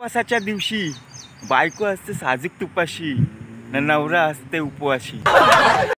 उपवासाच्या दिवशी बायको असते साजूक तुपाशी न नवरा असते उपवाशी.